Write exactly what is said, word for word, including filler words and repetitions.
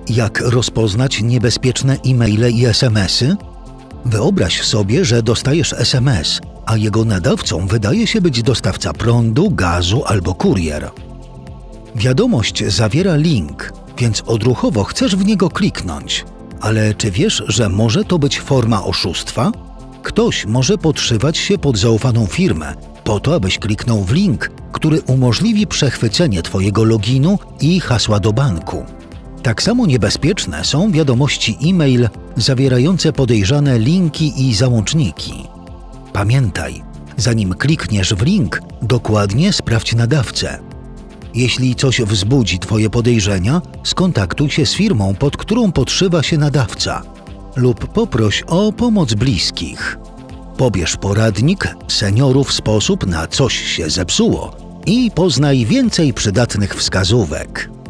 Jak rozpoznać niebezpieczne e-maile i es em esy? Wyobraź sobie, że dostajesz es em es, a jego nadawcą wydaje się być dostawca prądu, gazu albo kurier. Wiadomość zawiera link, więc odruchowo chcesz w niego kliknąć. Ale czy wiesz, że może to być forma oszustwa? Ktoś może podszywać się pod zaufaną firmę, po to, abyś kliknął w link, który umożliwi przechwycenie Twojego loginu i hasła do banku. Tak samo niebezpieczne są wiadomości e-mail zawierające podejrzane linki i załączniki. Pamiętaj, zanim klikniesz w link, dokładnie sprawdź nadawcę. Jeśli coś wzbudzi Twoje podejrzenia, skontaktuj się z firmą, pod którą podszywa się nadawca, lub poproś o pomoc bliskich. Pobierz poradnik Seniorów sposób na coś się zepsuło i poznaj więcej przydatnych wskazówek.